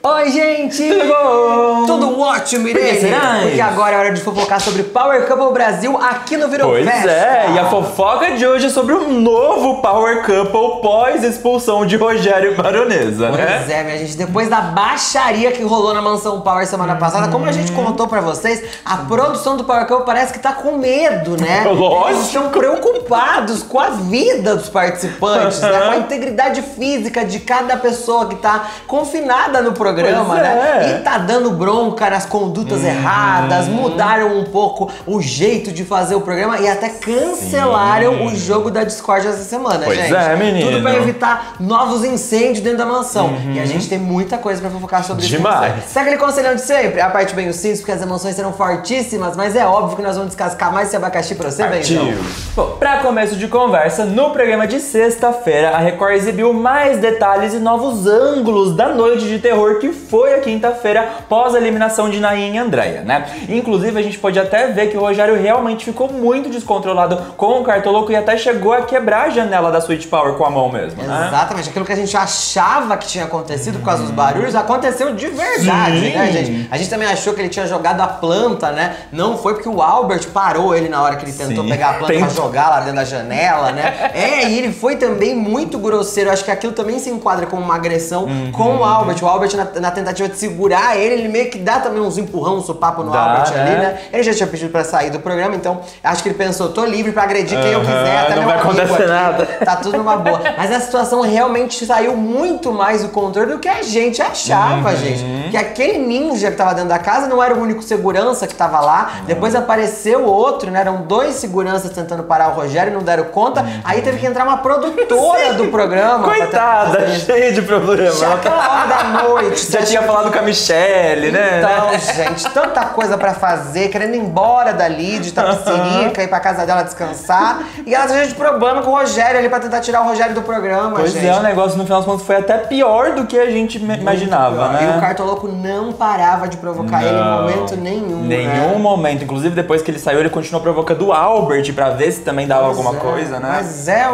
Oi, gente! Tudo bom? Tudo ótimo, Irene! Porque agora é hora de fofocar sobre Power Couple Brasil aqui no Virou Festa. Pois é, e a fofoca de hoje é sobre um novo Power Couple pós-expulsão de Rogério e Baronesa, né? Pois é, minha gente, depois da baixaria que rolou na Mansão Power semana passada, como a gente contou pra vocês, a produção do Power Couple parece que tá com medo, né? Lógico! Eles estão preocupados com a vida dos participantes, né? Com a integridade física de cada pessoa que tá confinada no programa, né? E tá dando bronca nas condutas erradas, mudaram um pouco o jeito de fazer o programa e até cancelaram o jogo da Discord essa semana, pois gente. É, menino. Tudo pra evitar novos incêndios dentro da mansão. E a gente tem muita coisa pra fofocar sobre isso. Demais. Sabe aquele conselhão de sempre? Aperte bem os cintos, porque as emoções serão fortíssimas, mas é óbvio que nós vamos descascar mais esse abacaxi pra você, Benjão. Bom, pra começo de conversa, no programa de sexta-feira, a Record exibiu mais detalhes e novos ângulos da noite de terror que foi a quinta-feira pós a eliminação de Nain e Andréia, né? Inclusive, a gente pode até ver que o Rogério realmente ficou muito descontrolado com o Cartoloco e até chegou a quebrar a janela da Switch Power com a mão mesmo, né? Exatamente, aquilo que a gente achava que tinha acontecido por causa dos barulhos, aconteceu de verdade, né, gente? A gente também achou que ele tinha jogado a planta, né? Não foi porque o Albert parou ele na hora que ele tentou pegar a planta pra jogar lá dentro da janela, né? E ele foi também muito grosseiro, acho que aquilo também se enquadra como uma agressão com o Albert. O Albert, na tentativa de segurar ele meio que dá também uns empurrão, um sopapo no Albert ali, né? Ele já tinha pedido pra sair do programa, então acho que ele pensou, tô livre pra agredir quem eu quiser, até não vai acontecer nada. Tá tudo numa boa. Mas a situação realmente saiu muito mais do controle do que a gente achava, gente. Que aquele ninja que tava dentro da casa não era o único segurança que tava lá. Depois apareceu outro, né? Eram dois seguranças tentando parar o Rogério, não deram conta. Aí teve que entrar uma produtora do programa. Coitada, cheia de problemas. Já aquela hora da noite. Já tinha falado com a Michelle, né? Então, gente, tanta coisa pra fazer, querendo ir embora dali, de Itapecerica, ir pra casa dela descansar. E ela tinha de problema com o Rogério ali pra tentar tirar o Rogério do programa, pois gente. É, o negócio no final das contas foi até pior do que a gente imaginava, né? E o Cartoloco não parava de provocar ele em momento nenhum, Nenhum momento. Inclusive, depois que ele saiu, ele continuou provocando o Albert pra ver se também dava alguma coisa, né? Mas é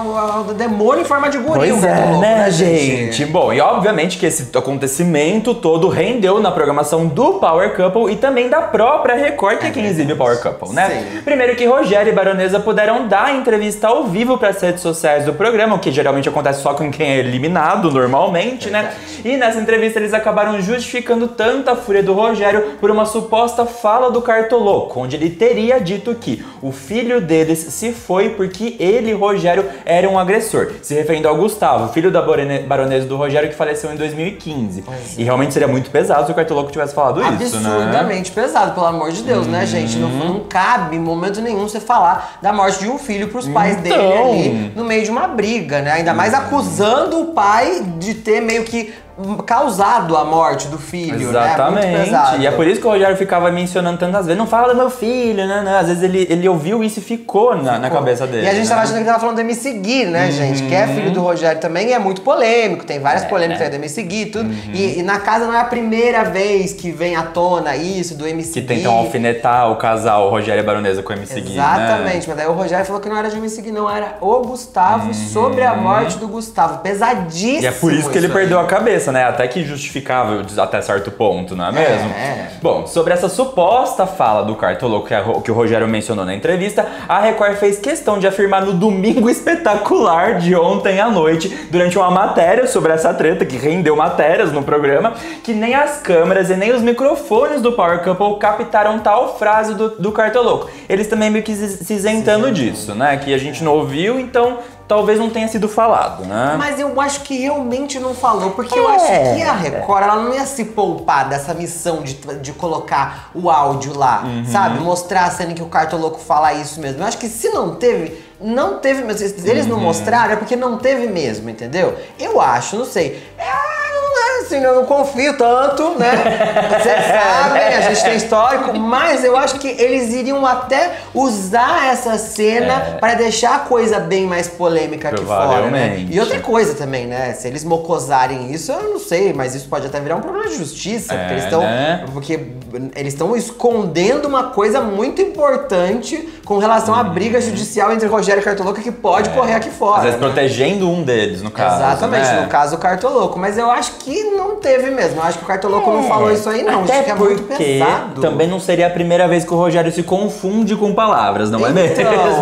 o demônio em forma de guri. Pois é, né, gente? Bom, e obviamente que esse acontecimento todo rendeu na programação do Power Couple e também da própria Record, que é quem exibe o Power Couple, né? Sim. Primeiro que Rogério e Baronesa puderam dar entrevista ao vivo para as redes sociais do programa, o que geralmente acontece só com quem é eliminado normalmente, né? E nessa entrevista eles acabaram justificando tanta fúria do Rogério por uma suposta fala do Cartoloco, onde ele teria dito que o filho deles se foi porque ele, Rogério, era um agressor, se referindo ao Gustavo, filho da Baronesa do Rogério, que faleceu em 2015. E realmente seria muito pesado se o Cartoloco tivesse falado isso, né? Absurdamente pesado, pelo amor de Deus, né, gente? Não cabe em momento nenhum você falar da morte de um filho pros pais dele ali no meio de uma briga, né? Ainda mais acusando o pai de ter meio que causado a morte do filho, exatamente, né? Muito pesado. E é por isso que o Rogério ficava mencionando tantas vezes, não fala do meu filho, né? Às vezes ele ouviu isso e ficou na cabeça dele. E a gente tava achando que tava falando do MC Gui, né, gente? Que é filho do Rogério também e é muito polêmico, tem várias polêmicas aí do MC Gui e tudo. E na casa não é a primeira vez que vem à tona isso do MC Gui. Que tentam alfinetar o casal Rogério e Baronesa com o MC Gui, exatamente, mas daí o Rogério falou que não era de MC Gui, não, era o Gustavo sobre a morte do Gustavo. Pesadíssimo. E é por isso que ele perdeu a cabeça, né? Até que justificável até certo ponto, não é mesmo? Bom, sobre essa suposta fala do Cartoloco que o Rogério mencionou na entrevista, a Record fez questão de afirmar no domingo espetacular de ontem à noite, durante uma matéria sobre essa treta, que rendeu matérias no programa, que nem as câmeras e nem os microfones do Power Couple captaram tal frase do Cartoloco. Eles também meio que se isentando disso, né? Que a gente não ouviu, então talvez não tenha sido falado, né? Mas eu acho que realmente não falou, porque eu acho que a Record, ela não ia se poupar dessa missão de colocar o áudio lá, sabe? Mostrar a cena que o Cartoloco fala isso mesmo. Eu acho que se não teve mesmo. Se eles não mostraram, é porque não teve mesmo, entendeu? Eu acho, não sei. Assim, eu não confio tanto, né? Vocês sabem, a gente tem histórico, mas eu acho que eles iriam até usar essa cena para deixar a coisa bem mais polêmica aqui fora, né? E outra coisa também, né? Se eles mocosarem isso, eu não sei, mas isso pode até virar um problema de justiça, porque eles estão escondendo uma coisa muito importante com relação à briga judicial entre Rogério e Cartoloco que pode correr aqui fora. Às vezes protegendo um deles, no caso. Exatamente, no caso o Cartoloco. Mas eu acho que não teve mesmo. Eu acho que o Cartoloco não falou isso aí, não. Até acho que é muito pesado. Também não seria a primeira vez que o Rogério se confunde com palavras, não é mesmo?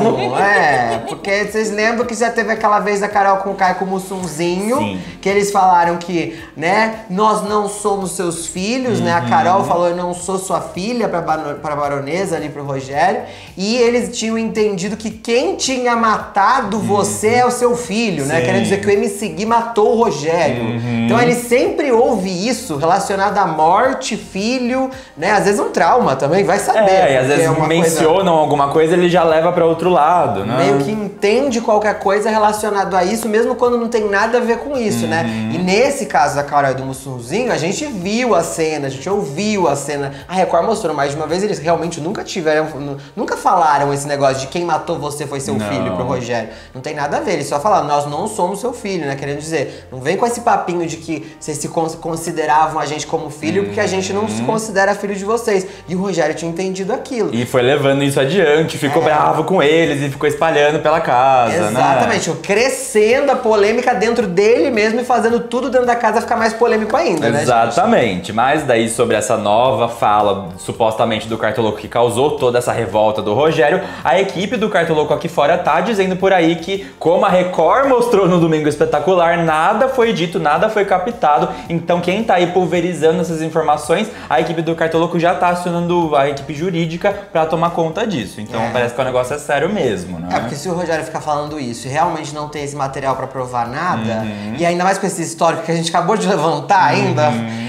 Porque vocês lembram que já teve aquela vez da Carol com o Caio com o Mussunzinho, Sim. que eles falaram que, né, nós não somos seus filhos, né? A Carol falou, eu não sou sua filha pra baronesa ali pro Rogério. E eles tinham entendido que quem tinha matado você é o seu filho, né? Querendo dizer que o MC Gui matou o Rogério. Então ele sempre ouve isso relacionado à morte, filho, né? Às vezes um trauma também, vai saber. E às vezes mencionam alguma coisa, ele já leva pra outro lado, né? Meio que entende qualquer coisa relacionado a isso, mesmo quando não tem nada a ver com isso, né? E nesse caso da Carol e do Mussunzinho, a gente viu a cena, a gente ouviu a cena. A Record mostrou mais de uma vez, eles realmente nunca falaram esse negócio de quem matou você foi seu filho pro Rogério. Não tem nada a ver, eles só falaram, nós não somos seu filho, né? Querendo dizer, não vem com esse papinho de que vocês se consideravam a gente como filho, porque a gente não se considera filho de vocês. E o Rogério tinha entendido aquilo. E foi levando isso adiante, ficou bravo com eles e ficou espalhando pela casa, Exatamente, né? Crescendo a polêmica dentro dele mesmo e fazendo tudo dentro da casa ficar mais polêmico ainda, né, Exatamente. Mas daí sobre essa nova fala, supostamente do Cartoloco, que causou toda essa revolta do Rogério, a equipe do Cartoloco aqui fora tá dizendo por aí que, como a Record mostrou no Domingo Espetacular, nada foi dito, nada foi captado. Então quem tá aí pulverizando essas informações, a equipe do Cartoloco já tá acionando a equipe jurídica pra tomar conta disso. Então parece que o negócio é sério mesmo, né? Porque se o Rogério ficar falando isso e realmente não tem esse material pra provar nada, e ainda mais com esse histórico que a gente acabou de levantar ainda,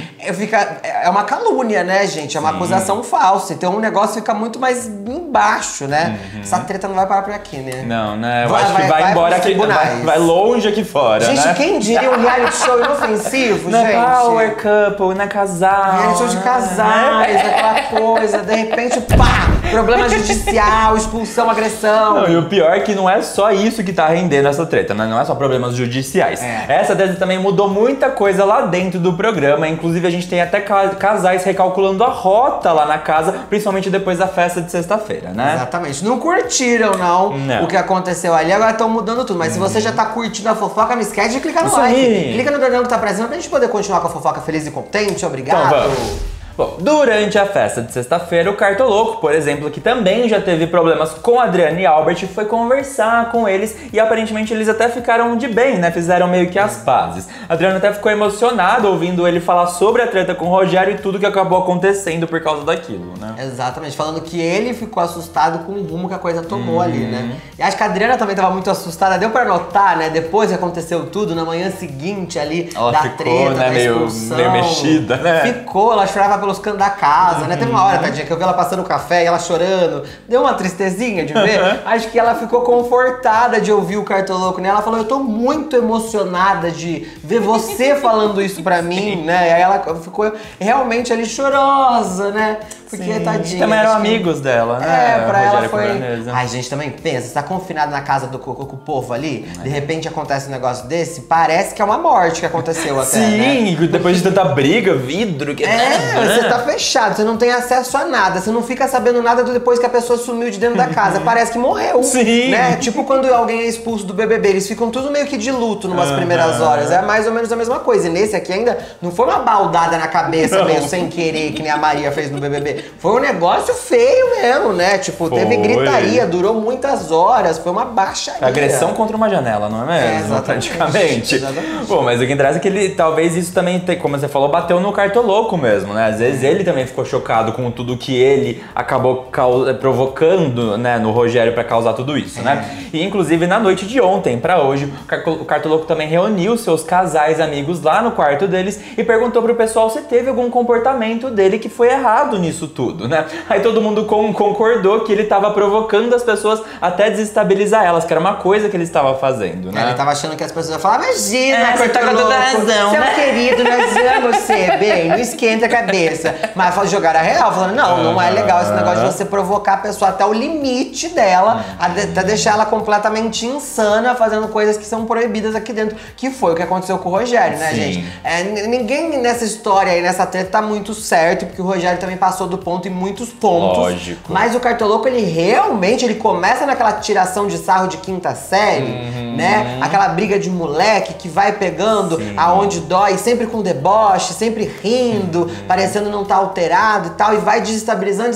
é uma calúnia, né, gente? É uma acusação falsa. Então o negócio fica muito mais embaixo, né? Essa treta não vai parar por aqui, né? Não, né? Eu acho que vai embora aqui, vai longe aqui fora, gente, né? Quem diria um reality show inofensivo, na gente? Power Couple, na casal. Reality show de casais, aquela coisa. De repente, pá! Problema judicial, expulsão, agressão. Não, e o pior é que não é só isso que tá rendendo essa treta, né? Não é só problemas judiciais. Essa treta também mudou muita coisa lá dentro do programa. Inclusive, a gente tem até casais recalculando a rota lá na casa, principalmente depois da festa de sexta-feira, né? Exatamente. Não curtiram, não, o que aconteceu ali. Agora estão mudando tudo. Mas se você já tá curtindo a fofoca, não esquece de clicar no like. Clica no dedão que tá aparecendo pra gente poder continuar com a fofoca feliz e contente. Obrigado. Então, vamos. Bom, durante a festa de sexta-feira, o Cartoloco, por exemplo, que também já teve problemas com Adriana e Albert, foi conversar com eles e aparentemente eles até ficaram de bem, né? Fizeram meio que as pazes. A Adriana até ficou emocionada ouvindo ele falar sobre a treta com o Rogério e tudo que acabou acontecendo por causa daquilo, né? Exatamente, falando que ele ficou assustado com o rumo que a coisa tomou ali, né? E acho que a Adriana também tava muito assustada, deu pra notar, né? Depois que aconteceu tudo, na manhã seguinte ali, ela da ficou, treta, né, da expulsão. meio mexida, né? Ficou, ela chorava pelos cantos da casa, né? Teve uma hora, tadinha, que eu vi ela passando café e ela chorando. Deu uma tristezinha de ver. Acho que ela ficou confortada de ouvir o Cartoloco, né? Ela falou, eu tô muito emocionada de ver você falando isso pra mim, né? E aí ela ficou realmente ali chorosa, né? Porque, tadinha. Também eram amigos dela, né? Pra ela foi... Ai, gente, também pensa, você tá confinado na casa com o povo ali, de repente acontece um negócio desse, parece que é uma morte que aconteceu até, Sim, né? Depois de tanta briga, vidro... Você tá fechado, você não tem acesso a nada, você não fica sabendo nada depois que a pessoa sumiu de dentro da casa, parece que morreu. Sim. Né? Tipo quando alguém é expulso do BBB, eles ficam tudo meio que de luto numas primeiras horas, é mais ou menos a mesma coisa. E nesse aqui ainda não foi uma baldada na cabeça meio sem querer, que nem a Maria fez no BBB. Foi um negócio feio mesmo, né? Tipo, teve gritaria, durou muitas horas, foi uma baixaria. Agressão contra uma janela, não é mesmo? Praticamente. Exatamente. Bom, mas o que interessa é que ele, talvez isso também, como você falou, bateu no Cartoloco mesmo, né? Às vezes ele também ficou chocado com tudo que ele acabou provocando, né, no Rogério pra causar tudo isso, né? E inclusive na noite de ontem pra hoje, o Cartoloco também reuniu seus casais amigos lá no quarto deles e perguntou pro pessoal se teve algum comportamento dele que foi errado nisso tudo, né? Aí todo mundo concordou que ele tava provocando as pessoas até desestabilizar elas, que era uma coisa que ele estava fazendo, né? Ele tava achando que as pessoas iam falar, imagina, cortar com toda a razão, seu né? querido, nós amamos você, bem, não esquenta a cabeça. Mas jogaram a real, falando, não é legal esse negócio de você provocar a pessoa até o limite dela, até deixar ela completamente insana, fazendo coisas que são proibidas aqui dentro, que foi o que aconteceu com o Rogério, né, gente? Ninguém nessa história aí, nessa treta, tá muito certo, porque o Rogério também passou do ponto em muitos pontos. Lógico. Mas o Cartoloco, ele realmente, ele começa naquela tiração de sarro de quinta série, né? Aquela briga de moleque que vai pegando aonde dói, sempre com deboche, sempre rindo, parecendo não estar alterado e tal, e vai desestabilizando,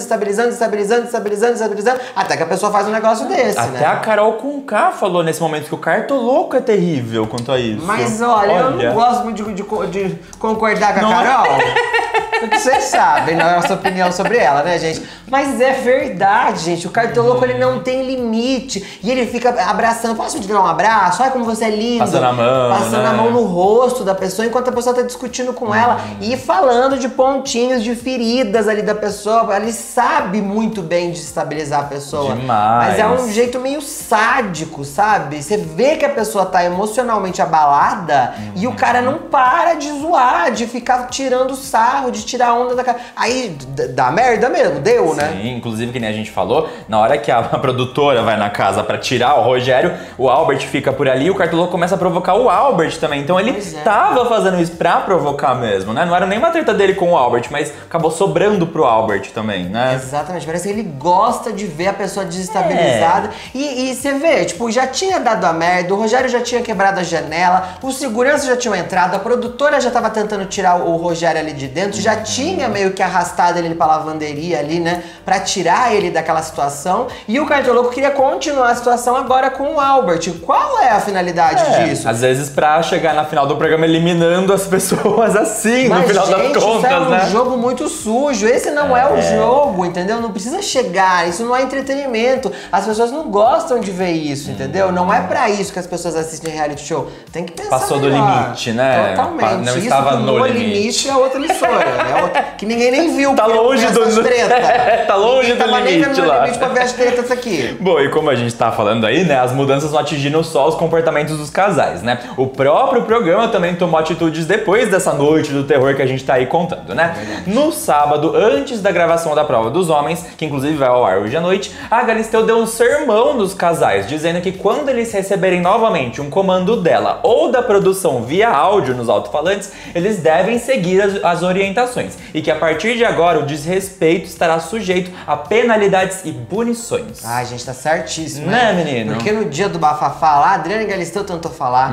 até que a pessoa faz um negócio desse, Até a Carol Conká falou nesse momento que o cartoloco é terrível quanto a isso. Mas olha, eu não gosto muito de concordar com a Carol. Porque vocês sabem, né, a nossa opinião sobre ela, né, gente? Mas é verdade, gente. O cartoloco, ele não tem limite. E ele fica abraçando. Posso te dar um abraço? Olha como você é lindo. Passando a mão, Passando a mão no rosto da pessoa, enquanto a pessoa tá discutindo com ela. E falando de pontinhos, de feridas ali da pessoa. Ele sabe muito bem desestabilizar a pessoa. Demais. Mas é um jeito meio sádico, sabe? Você vê que a pessoa tá emocionalmente abalada e o cara não para de zoar, de ficar tirando sarro, de tirar onda da cara. Aí dá merda mesmo, deu, né? Sim, inclusive que nem a gente falou, na hora que a produtora vai na casa pra tirar o Rogério, o Albert fica por ali e o cartoloco começa a provocar o Albert também. Então ele tava fazendo isso pra provocar mesmo, né? Não era nem uma treta dele com o Albert, mas acabou sobrando pro Albert também, né? Exatamente, parece que ele gosta de ver a pessoa desestabilizada. E você vê, tipo, já tinha dado a merda, o Rogério já tinha quebrado a janela, os seguranças já tinham entrado, a produtora já tava tentando tirar o Rogério ali de dentro, já tinha meio que arrastado ele pra lavanderia ali, né? Pra tirar ele daquela situação. E o cartoloco queria continuar a situação agora com o Albert. Qual é a finalidade disso? Às vezes pra chegar na final do programa eliminando as pessoas assim, mas, no final gente, das contas, isso é um né? jogo muito sujo. Esse não é o jogo, entendeu? Não precisa chegar. Isso não é entretenimento. As pessoas não gostam de ver isso, entendeu? Não é pra isso que as pessoas assistem reality show. Tem que pensar Passou melhor. do limite, né? Totalmente. Não isso estava no limite é outra emissora. Que ninguém nem viu. Tá longe do treta. Tá longe do limite lá. Limite pra ver as tretas aqui. Bom, e como a gente tá falando aí, né, as mudanças não atingiram só os comportamentos dos casais, né? O próprio programa também tomou atitudes depois dessa noite do terror que a gente tá aí contando, né? No sábado, antes da gravação da prova dos homens, que inclusive vai ao ar hoje à noite, a Galisteu deu um sermão nos casais, dizendo que quando eles receberem novamente um comando dela ou da produção via áudio nos alto-falantes, eles devem seguir as orientações e que a partir de agora o desrespeito estará sujeito a penalidades e punições. Ai, gente, tá certíssimo, né, menino? Porque no dia do bafafá lá, a Adriana Galisteu tentou falar,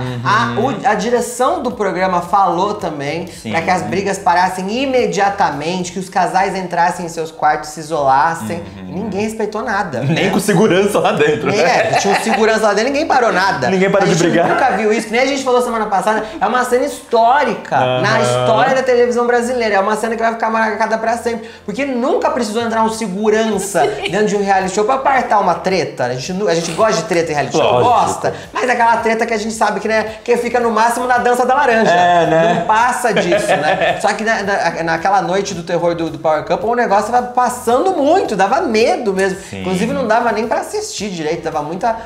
a direção do programa falou também, pra que as brigas parassem imediatamente, que os casais entrassem em seus quartos, se isolassem, e ninguém respeitou nada. Nem com segurança lá dentro, né? Tinha um segurança lá dentro, ninguém parou nada. Ninguém parou de brigar. A gente nunca viu isso, nem a gente falou semana passada, é uma cena histórica na história da televisão brasileira, é uma cena que vai ficar marcada pra sempre, porque nunca precisou entrar um segurança dentro de um reality show pra apartar uma treta. A gente gosta de treta em reality show, gosta, mas aquela treta que a gente sabe que, né, que fica no máximo na dança da laranja. Né? Não passa disso, né? Só que naquela noite do terror do Power Couple, o negócio tava passando muito, dava medo mesmo. Inclusive não dava nem pra assistir direito, dava muita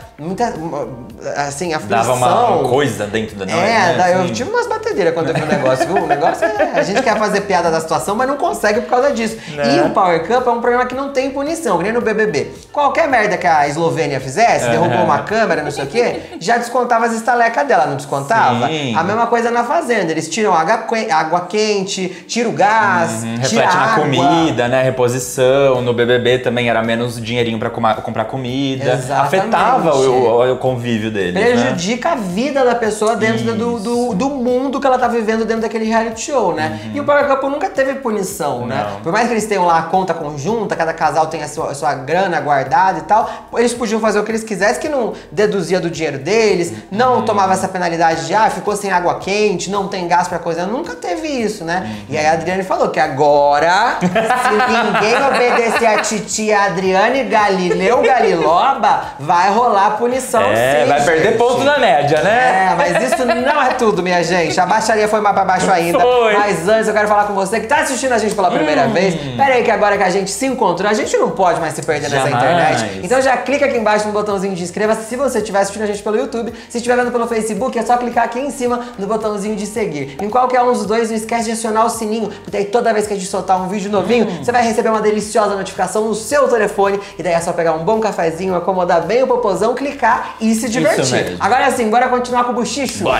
assim, aflição. Dava uma coisa dentro da noite. Eu tive umas batedeiras quando eu vi o negócio, viu? O negócio a gente quer fazer piada da situação, mas não consegue por causa disso. E o Power Cup é um programa que não tem punição, que nem no BBB. Qualquer merda que a Eslovênia fizesse, derrubou uma câmera, não sei o quê, já descontava as estalecas dela, não descontava? Sim. A mesma coisa na Fazenda, eles tiram água quente, tiram o gás, tiram reflete na água. Comida, né? Reposição. No BBB também era menos dinheirinho pra comprar comida. Exatamente. Afetava o convívio deles, prejudica a vida da pessoa dentro do mundo que ela tá vivendo dentro daquele reality show, né? E o Power Couple nunca teve punição, né? Por mais que eles tenham lá a conta conjunta, cada casal tem a sua grana guardada e tal, eles podiam fazer o que eles quisessem, que não deduzia do dinheiro deles, não tomava essa penalidade de, ficou sem água quente, não tem gás pra coisa, nunca teve isso, né? E aí a Adriane falou que agora, se ninguém obedecer a titia Adriane Galiloba, vai rolar punição, sim, vai perder ponto na média, né? Mas isso não é tudo, minha gente. A baixaria foi mais pra baixo ainda. Mas antes eu quero falar com você que tá assistindo a gente pela primeira vez. Pera aí que agora que a gente se encontrou, a gente não pode mais se perder nessa internet. Então já clica aqui embaixo no botãozinho de inscreva-se se você estiver assistindo a gente pelo YouTube. Se estiver vendo pelo Facebook, é só clicar aqui em cima no botãozinho de seguir. Em qualquer um dos dois, não esquece de acionar o sininho, porque aí toda vez que a gente soltar um vídeo novinho, você vai receber uma deliciosa notificação no seu telefone. E daí é só pegar um bom cafezinho, acomodar bem o popozão, clicar e se divertir. Agora sim, bora continuar com o buchicho? Bora!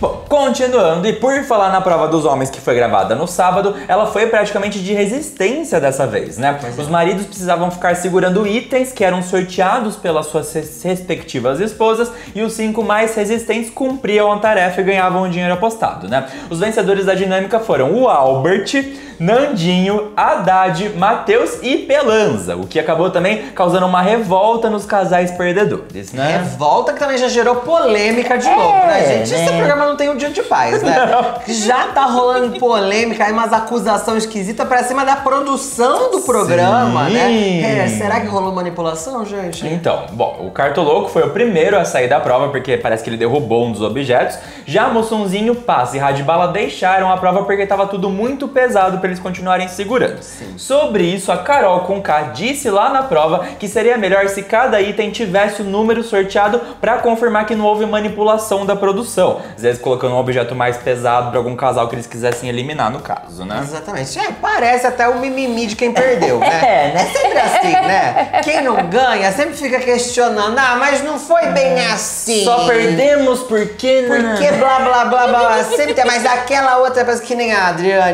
Bom, continuando, e por falar na prova dos homens que foi gravada no sábado, ela foi praticamente de resistência dessa vez, né? Os maridos precisavam ficar segurando itens que eram sorteados pelas suas respectivas esposas e os 5 mais resistentes cumpriam a tarefa e ganhavam o dinheiro apostado, né? Os vencedores da dinâmica foram o Albert, Nandinho, Haddad, Matheus e Pelanza, o que acabou também causando uma revolta nos casais perdedores, né? Revolta que também já gerou polêmica de novo, né, gente? Esse programa não tem um dia de paz, né? Já tá rolando polêmica, aí umas acusações esquisitas pra cima da produção do programa, né? Será que rolou manipulação, gente? Então, bom, o Cartoloco foi o primeiro a sair da prova porque parece que ele derrubou um dos objetos. Já Mussunzinho, Paz e Radibala deixaram a prova porque tava tudo muito pesado pra eles continuarem segurando. Sim. Sobre isso, a Carol Conká disse lá na prova que seria melhor se cada item tivesse o número sorteado pra confirmar que não houve manipulação da produção. Às vezes colocando um objeto mais pesado pra algum casal que eles quisessem eliminar, no caso, né? Exatamente. Parece até o mimimi de quem perdeu, né? É sempre assim, né? Quem não ganha sempre fica questionando, mas não foi bem assim. Só perdemos porque... Porque blá, blá, blá, blá. Sempre tem. Mas aquela outra pessoa que nem a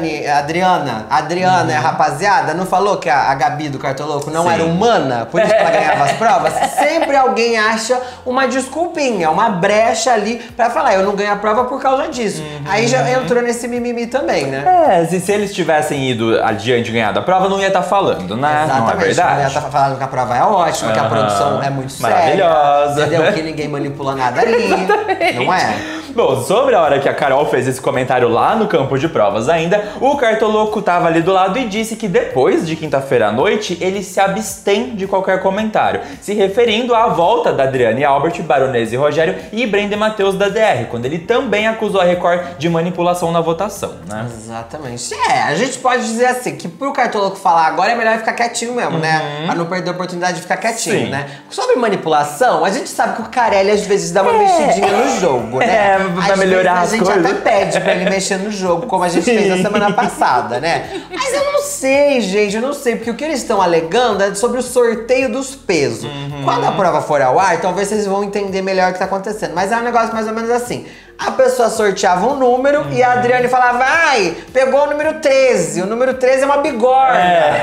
Adriana, a rapaziada, não falou que a Gabi do Cartoloco não era humana? Por isso que ela ganhava as provas? Sempre alguém acha uma desculpinha, uma brecha ali pra falar, eu não ganho a prova por causa disso. Aí já entrou nesse mimimi também, né? Se eles tivessem ido adiante e ganhado a prova, não ia estar falando, né? Exatamente. Não é verdade? Não ia estar falando que a prova é ótima, que a produção é muito séria. Maravilhosa. Entendeu? Que ninguém manipula nada ali. Não é? Bom, sobre a hora que a Carol fez esse comentário lá no campo de provas ainda, o Cartoloco tava ali do lado e disse que depois de quinta-feira à noite, ele se abstém de qualquer comentário, se referindo à volta da Adriana e Albert, Baronesa e Rogério e Brenda e Matheus da DR, quando ele também acusou a Record de manipulação na votação, né? Exatamente. A gente pode dizer assim, que pro Cartoloco falar agora é melhor ficar quietinho mesmo, né? Pra não perder a oportunidade de ficar quietinho, né? Sobre manipulação, a gente sabe que o Carelli às vezes dá uma mexidinha no jogo, né? Pra melhorar as coisas. A gente até pede pra ele mexer no jogo, como a gente fez na semana passada, né? Mas eu não sei, gente, eu não sei, porque o que eles estão alegando é sobre o sorteio dos pesos. Quando a prova for ao ar, talvez vocês vão entender melhor o que tá acontecendo. Mas é um negócio mais ou menos assim. A pessoa sorteava um número e a Adriane falava, pegou o número 13. O número 13 é uma bigorna.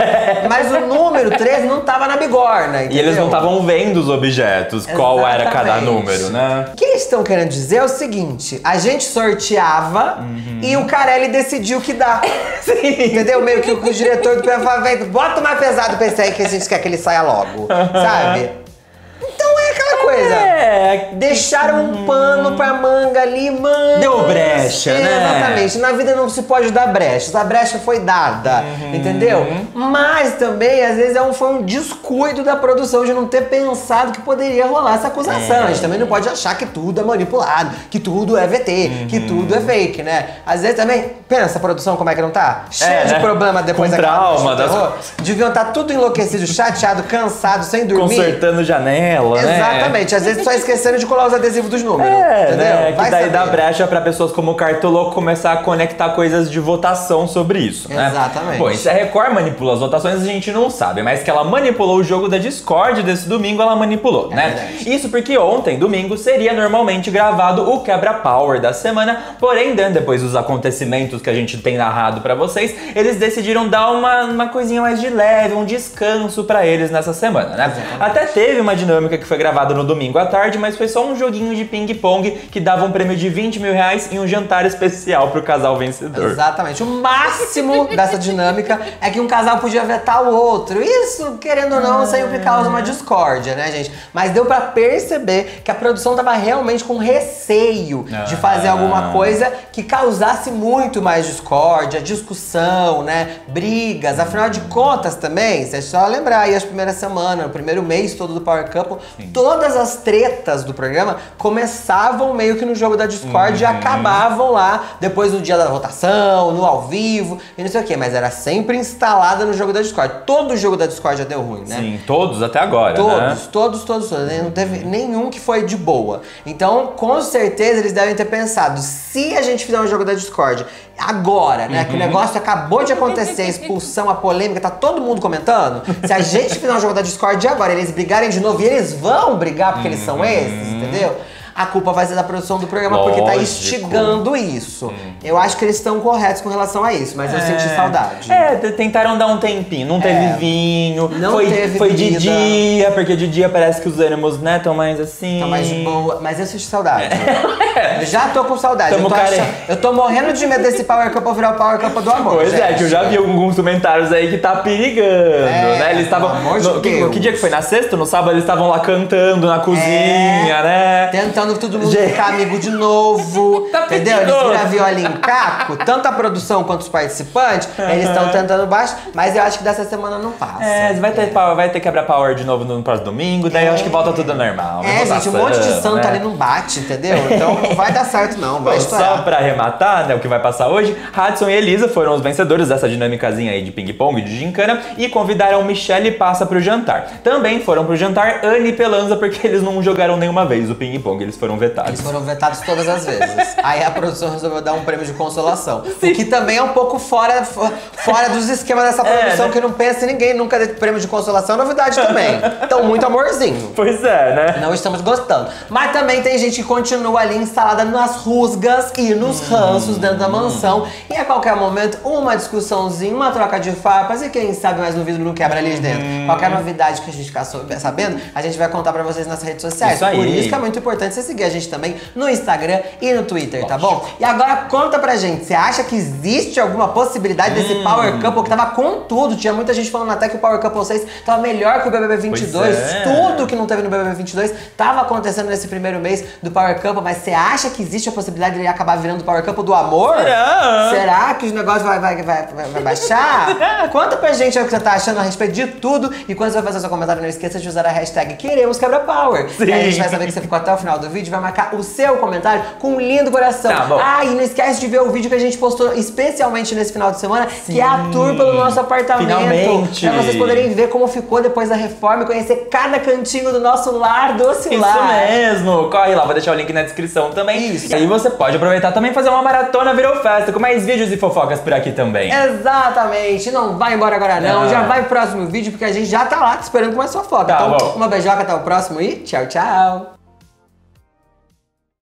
Mas o número 13 não tava na bigorna, entendeu? E eles não estavam vendo os objetos, qual era cada número, né? O que eles estão querendo dizer é o seguinte, a gente sorteava e o Carelli decidiu que dá. Entendeu? Meio que o diretor do programa falava, bota mais pesado pra esse aí que a gente quer que ele saia logo, sabe? Então é aquela coisa. Deixaram um pano pra manga ali, mano. Deu brecha, né? Exatamente. Na vida não se pode dar brechas. A brecha foi dada, entendeu? Mas também, às vezes, foi um descuido da produção de não ter pensado que poderia rolar essa acusação. A gente também não pode achar que tudo é manipulado, que tudo é VT, que tudo é fake, né? Às vezes também, pensa a produção como é que não tá? Cheio de problema depois com trauma das... Deviam estar tudo enlouquecido, chateado, cansado, sem dormir. Consertando janela, né? Exatamente, às vezes só esquecendo de colar os adesivos dos números, entendeu? Né? Que daí dá brecha pra pessoas como o Cartoloco começar a conectar coisas de votação sobre isso, né? Exatamente. Bom, e se a Record manipula as votações, a gente não sabe, mas que ela manipulou o jogo da Discord desse domingo, ela manipulou, né? Verdade. Isso porque ontem, domingo, seria normalmente gravado o Quebra-Power da semana, porém, depois dos acontecimentos que a gente tem narrado pra vocês, eles decidiram dar uma coisinha mais de leve, um descanso pra eles nessa semana, né? Exatamente. Até teve uma dinâmica que foi gravada no domingo à tarde, mas foi só um joguinho de ping-pong que dava um prêmio de 20 mil reais e um jantar especial pro casal vencedor. Exatamente. O máximo dessa dinâmica é que um casal podia vetar o outro. Isso, querendo ou não, sempre causa uma discórdia, né, gente? Mas deu pra perceber que a produção tava realmente com receio de fazer alguma coisa que causasse muito mais discórdia, discussão, né? Brigas. Afinal de contas também, você é só lembrar aí as primeiras semanas, o primeiro mês todo do Power Couple, todas as tretas do programa começavam meio que no jogo da Discord e acabavam lá depois no dia da votação, no ao vivo e não sei o que, mas era sempre instalada no jogo da Discord. Todo jogo da Discord já deu ruim, né? Sim, todos até agora, né? Todos. Não teve nenhum que foi de boa. Então, com certeza, eles devem ter pensado, se a gente fizer um jogo da Discord agora, né, que o negócio acabou de acontecer, a expulsão, a polêmica, tá todo mundo comentando, se a gente fizer um jogo da Discord agora, eles brigarem de novo, e eles vão brigar porque eles são esses, entendeu? a culpa vai ser da produção do programa, porque tá instigando isso. Eu acho que eles estão corretos com relação a isso, mas eu senti saudade. Tentaram dar um tempinho, não teve vinho, foi de bebida. dia, porque de dia parece que os ânimos, né, tão mais assim. Tá mais de boa, mas eu senti saudade. Eu já tô com saudade. Eu tô morrendo de medo desse Power Couple virar o Power Couple do amor. Pois é, que eu já vi alguns comentários aí que tá perigando, né? Eles estavam. Que dia que foi? Na sexta? No sábado eles estavam lá cantando na cozinha, né? Tentando todo mundo ficar amigo de novo. Tá entendeu? Eles viram violinho em caco, tanto a produção quanto os participantes, eles estão tentando baixo, mas eu acho que dessa semana não passa. Vai ter quebra power de novo no próximo domingo, daí eu acho que volta tudo normal. Gente, um monte de santo ali não bate, entendeu? Então não vai dar certo não, vai estourar. Só pra arrematar, né, o que vai passar hoje, Hadson e Elisa foram os vencedores dessa dinâmicazinha aí de ping-pong, de gincana, e convidaram Michelle Passa pro jantar. Também foram pro jantar Anne e Pelanza, porque eles não jogaram nenhuma vez o ping-pong, eles foram vetados. Eles foram vetados todas as vezes. Aí a produção resolveu dar um prêmio de consolação. Sim. O que também é um pouco fora dos esquemas dessa produção, que não pensa em ninguém nunca deu prêmio de consolação, é novidade também. Então, muito amorzinho. Pois é, né? Não estamos gostando. Mas também tem gente que continua ali instalada nas rusgas e nos ranços dentro da mansão. E a qualquer momento, uma discussãozinha, uma troca de farpas e quem sabe mais no vidro não quebra ali de dentro. Qualquer novidade que a gente ficar sabendo, a gente vai contar pra vocês nas redes sociais. Isso aí. Por isso que é muito importante você seguir a gente também no Instagram e no Twitter, tá bom? E agora conta pra gente, você acha que existe alguma possibilidade desse Power Couple que tava com tudo? Tinha muita gente falando até que o Power Couple 6 tava melhor que o BBB 22. Tudo que não teve no BBB 22 tava acontecendo nesse primeiro mês do Power Couple, mas você acha que existe a possibilidade de ele acabar virando o Power Couple do amor? Será que os negócios vai baixar? Conta pra gente o que você tá achando a respeito de tudo. E quando você vai fazer seu comentário, não esqueça de usar a hashtag QueremosQuebraPower. E aí a gente vai saber que você ficou até o final do vídeo, vai marcar o seu comentário com um lindo coração. E não esquece de ver o vídeo que a gente postou especialmente nesse final de semana, que é a tour pelo nosso apartamento. Finalmente. Pra vocês poderem ver como ficou depois da reforma e conhecer cada cantinho do nosso lar doce lar. Isso mesmo. Corre lá, vou deixar o link na descrição também. Isso. E aí você pode aproveitar também e fazer uma maratona Virou Festa, com mais vídeos e fofocas por aqui também. Exatamente. Não vai embora agora não. Já vai pro próximo vídeo, porque a gente já tá lá esperando com mais fofoca. Então, uma beijoca, até o próximo e tchau, tchau.